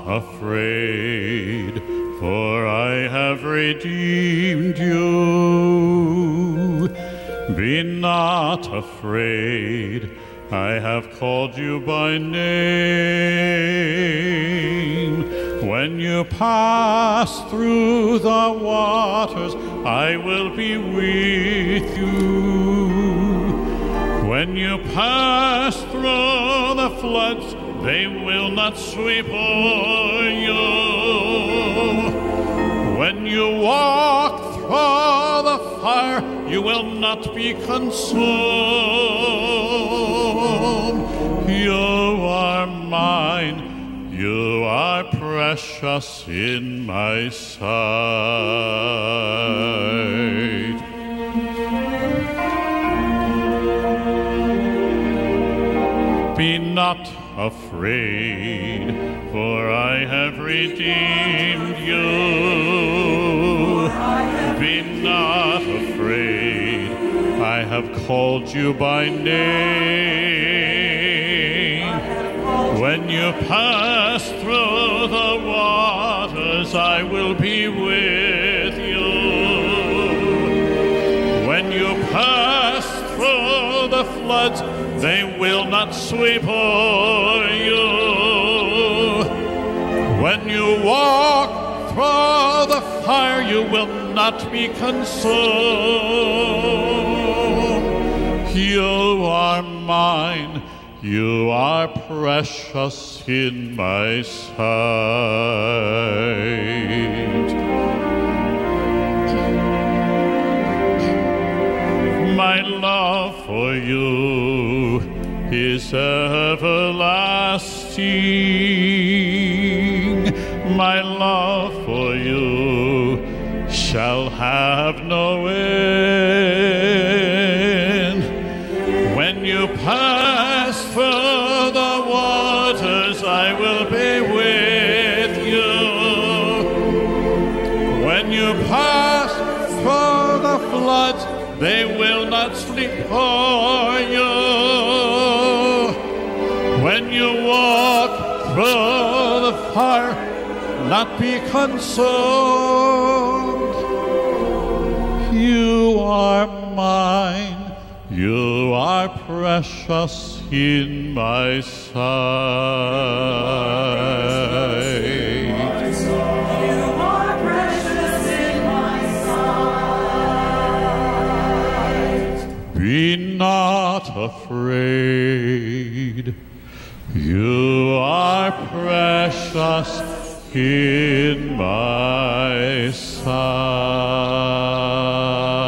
afraid, for I have redeemed you. Be not afraid, I have called you by name. When you pass through the waters, I will be with you. When you pass through the floods, they will not sweep o'er you. When you walk through the fire, you will not be consumed. You are mine. You are precious in my sight. Be not afraid, for I have redeemed you. Be not afraid, I have called you by name. When you pass through the waters, I will be with you. When you pass through the floods, they will not sweep o'er you. When you walk through the fire, you will not be consumed. You are mine. You are precious in my sight. My love for you is everlasting. My love for you shall have no end. When you pass through the waters, I will be with you. When you pass through the floods, they will not sleep o'er you. When you walk through the fire, not be consumed. You are mine. You are precious in my sight. You are precious in my sight. Be not afraid. You are precious in my sight.